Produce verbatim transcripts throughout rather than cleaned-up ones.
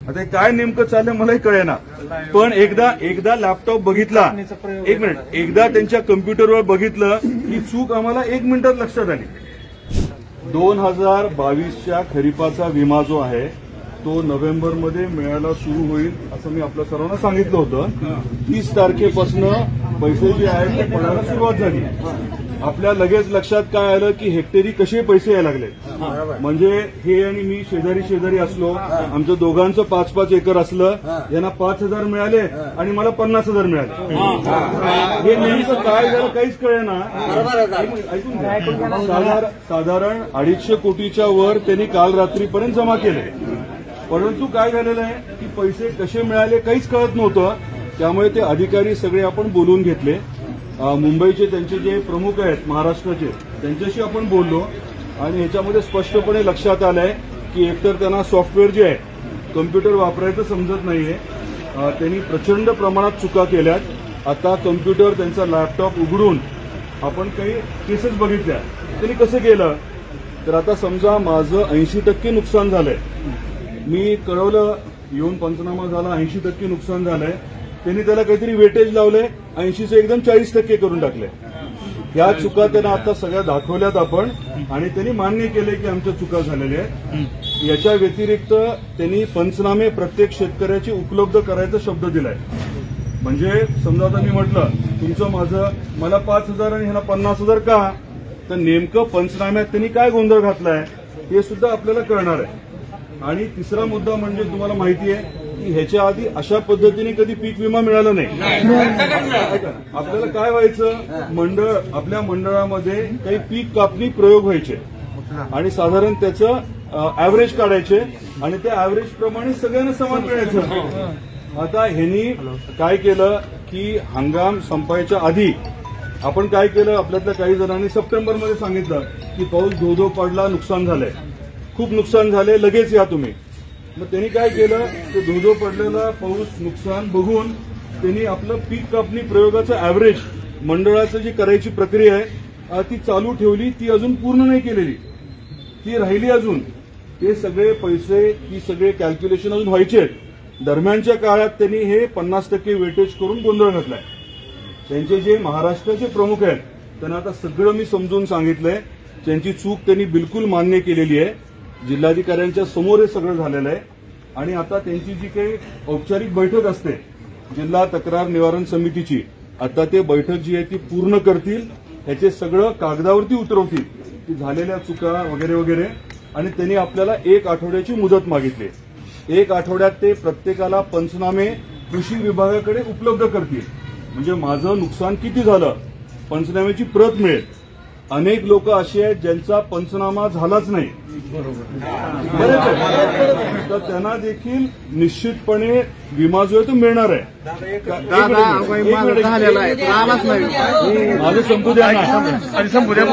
आता काय नेमकं चाललंय मलाही कळेना, पण एकदा एकदा लॅपटॉप बघितला, एक मिनिट एकदा त्यांच्या कम्प्युटरवर बघितलं की चूक आम्हाला एक मिनिटात लक्षात आली. दोन हजार बावीसच्या खरीपाचा विमा जो आहे तो नोव्हेंबरमध्ये मिळायला सुरू होईल असं मी आपल्या सर्वांना सांगितलं होतं. तीस तारखेपासून पैसे जे आहेत ते पडायला सुरुवात झाली. आपल्या लगेच लक्षात काय आलं की हेक्टरी कसे पैसे यायला लागले. म्हणजे हे आणि मी शेजारी शेजारी असलो, आमचं दोघांचं पाच पाच एकर असलं, यांना पाच हजार मिळाले आणि मला पन्नास हजार मिळाले. हे नेमकं काय झालं काहीच कळेना. ऐकून घ्या, साधारण अडीचशे कोटीच्या वर त्यांनी काल रात्रीपर्यंत जमा केले, परंतु काय झालेलं आहे की पैसे कसे मिळाले काहीच कळत नव्हतं. त्यामुळे ते अधिकारी सगळे आपण बोलवून घेतले. मुंबईचे त्यांचे जे प्रमुख आहेत महाराष्ट्राचे त्यांच्याशी आपण बोललो आणि ह्याच्यामध्ये स्पष्टपणे लक्षात आलंय की एकतर त्यांना सॉफ्टवेअर जे आहे कम्प्युटर वापरायचं समजत नाहीये. त्यांनी प्रचंड प्रमाणात चुका केल्यात. आता कम्प्युटर त्यांचा लॅपटॉप उघडून आपण काही केसेस बघितल्या. त्यांनी कसं केलं तर आता समजा माझं ऐंशी टक्के नुकसान झालंय, मी कळवलं येऊन पंचनामा झाला ऐंशी टक्के नुकसान झालंय, त्यांनी त्याला काहीतरी वेटेज लावलंय, ऐंशीचं एकदम चाळीस टक्के करून टाकले. ह्या चुका त्यांना आता सगळ्या दाखवल्यात आपण आणि त्यांनी मान्य केले की आमच्या चुका झालेल्या आहेत. याच्या व्यतिरिक्त त्यांनी पंचनामे प्रत्येक शेतकऱ्याची उपलब्ध करायचा शब्द दिलाय. म्हणजे समजा आता मी म्हटलं तुमचं माझं मला पाच हजार आणि ह्याला पन्नास हजार का, तर नेमकं पंचनाम्यात त्यांनी काय गोंधळ घातलाय हे सुद्धा आपल्याला कळणार आहे. आणि तिसरा मुद्दा म्हणजे तुम्हाला माहिती आहे की ह्याच्या आधी अशा पद्धतीने कधी पीक विमा मिळाला नाही. आपल्याला काय व्हायचं, मंडळ आपल्या मंडळामध्ये काही पीक कापणी प्रयोग व्हायचे आणि साधारण त्याचं ऍव्हरेज काढायचे आणि त्या ऍव्हरेज प्रमाणे सगळ्यांना समान मिळायचं. आता ह्यांनी काय केलं की हंगाम संपायच्या आधी आपण काय केलं, आपल्यातल्या काही जणांनी सप्टेंबरमध्ये सांगितलं की पाऊस धो धो पडला, नुकसान झालंय, खूप नुकसान झाले, लगेच या तुम्ही. मग त्यांनी काय केलं ते धोधो पडलेला पाऊस नुकसान बघून त्यांनी आपलं पीक कापणी प्रयोगाचं ऍव्हरेज मंडळाचं जी करायची प्रक्रिया आहे ती चालू ठेवली. ती अजून पूर्ण नाही केलेली, ती राहिली अजून. ते सगळे पैसे ती सगळे कॅल्क्युलेशन अजून व्हायचे. दरम्यानच्या काळात त्यांनी हे पन्नास टक्के वेटेज करून गोंधळ घातलाय. त्यांचे जे महाराष्ट्राचे प्रमुख आहेत त्यांना आता सगळं मी समजून सांगितलंय. त्यांची चूक त्यांनी बिलकुल मान्य केलेली आहे. जिल्हाधिकाऱ्यांच्या समोर हे सगळं झालेलं आहे आणि आता त्यांची जी काही औपचारिक बैठक असते जिल्हा तक्रार निवारण समितीची, आता ते बैठक जी आहे ती पूर्ण करतील. ह्याचे सगळं कागदावरती उतरवतील की झालेल्या चुका वगैरे वगैरे. आणि त्यांनी आपल्याला एक आठवड्याची मुदत मागितली. एक आठवड्यात ते प्रत्येकाला पंचनामे कृषी विभागाकडे उपलब्ध करतील. म्हणजे माझं नुकसान किती झालं पंचनाम्याची प्रत मिळेल. अनेक लोक असे आहेत ज्यांचा पंचनामा झालाच नाही, तर त्यांना देखील निश्चितपणे विमा जो आहे तो मिळणार आहे. माझं संपू द्या ना, संपू द्या.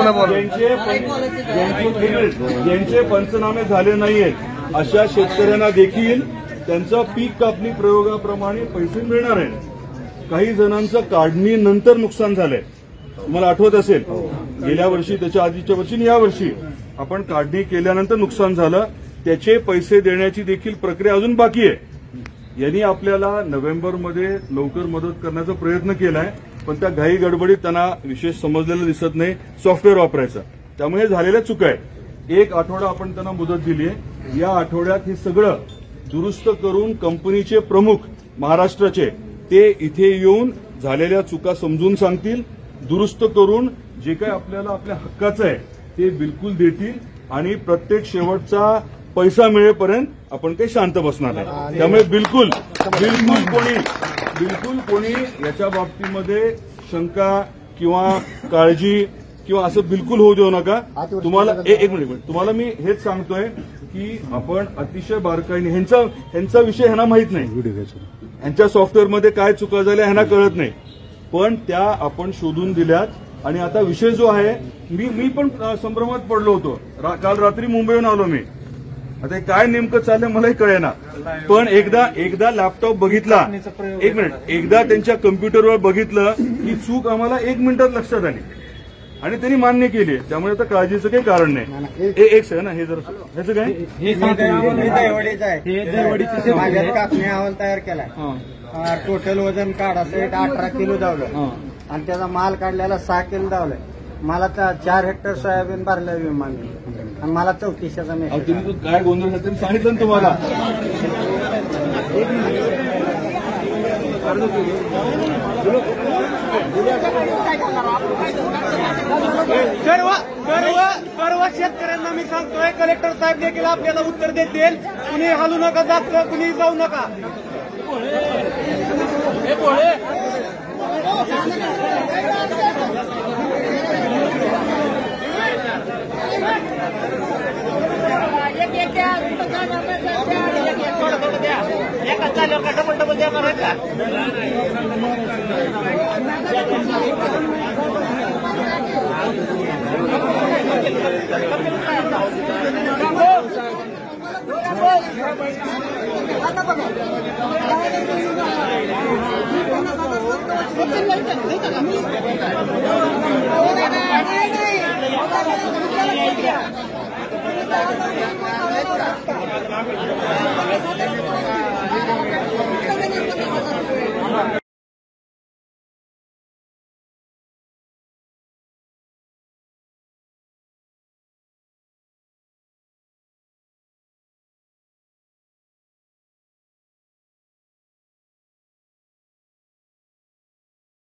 ज्यांचे पंचनामे झाले नाहीयेत अशा शेतकऱ्यांना देखील त्यांचा पीक कापणी प्रयोगाप्रमाणे पैसे मिळणार आहेत. काही जणांचं काढणीनंतर नुकसान झालंय. तुम्हाला आठवत असेल गेल्या वर्षी, त्याच्या आधीच्या वर्षी आणि या वर्षी आपण काढणी केल्यानंतर नुकसान झालं, त्याचे पैसे देण्याची देखील प्रक्रिया अजून बाकी आहे. यांनी आपल्याला नोव्हेंबरमध्ये लवकर मदत करण्याचा प्रयत्न केलाय, पण त्या घाई गडबडीत त्यांना विशेष समजलेलं दिसत नाही सॉफ्टवेअर वापरायचं. त्यामुळे झालेल्या चुका आहेत. एक आठवडा आपण त्यांना मुदत दिली आहे. या आठवड्यात हे सगळं दुरुस्त करून कंपनीचे प्रमुख महाराष्ट्राचे ते इथे येऊन झालेल्या चुका समजून सांगतील. दुरुस्त करून जे काही आपल्याला आपल्या हक्काचं आहे ते बिलकुल देतील आणि प्रत्येक शेवटचा पैसा मिळेपर्यंत आपण काही शांत बसणार नाही. त्यामुळे बिलकुल बिलकुल कोणी बिलकुल कोणी याच्या बाबतीमध्ये शंका किंवा काळजी किंवा असं बिलकुल होऊ देऊ नका. तुम्हाला एक मिनिट तुम्हाला मी हेच सांगतोय की आपण अतिशय बारकाईने ह्यांचा ह्यांचा विषय ह्यांना माहीत नाही, ह्यांच्या सॉफ्टवेअरमध्ये काय चुका झाल्या ह्यांना कळत नाही, पण त्या आपण शोधून दिल्यात. आणि आता विषय जो आहे, मी मी पण संभ्रमात पडलो होतो. रा, काल रात्री मुंबईहून आलो मी. आता काय नेमकं चाललंय मलाही कळेना, पण एकदा एकदा लॅपटॉप बघितला, एक मिनिट एकदा त्यांच्या कम्प्युटरवर बघितलं की चूक आम्हाला एक मिनिटात लक्षात आली. आणि त्यांनी मान्य केली, त्यामुळे आता काळजीचं काही कारण नाही. ए- एक सेकंड ना, हे जर ह्याचं काय हे दहीवडीचं आहे, हे दहीवडीचं माझ्या कापणी अहवाल तयार केलाय. टोटल वजन काढायचं अठरा किलो धावलं आणि त्याचा माल काढल्याला सहा किलो धावलाय. मला चार हेक्टर सोयाबीन भरलं विमाने आणि मला चौतीसशेचा मेसेज. तुम्ही काय गोंधळ झाला त्यांनी सांगितलं ना तुम्हाला. सर्व सर्व सर्व शेतकऱ्यांना मी सांगतोय, कलेक्टर साहेब देखील आपल्याला उत्तर देतील. कुणी हलू नका, जात कुणी जाऊ नका. डबल डबल द्या करायचा. आता बघा